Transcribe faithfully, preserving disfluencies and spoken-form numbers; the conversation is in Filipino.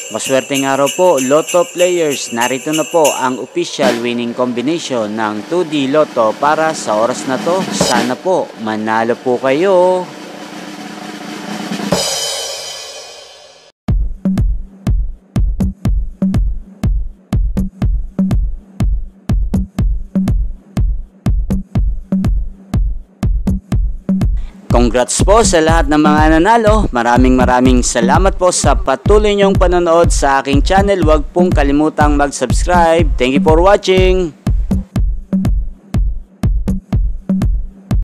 Maswerteng araw po, Lotto players. Narito na po ang official winning combination ng two D Lotto para sa oras na to. Sana po manalo po kayo. Congrats po sa lahat ng mga nanalo. Maraming maraming salamat po sa patuloy niyong panonood sa aking channel. Huwag pong kalimutang mag-subscribe. Thank you for watching.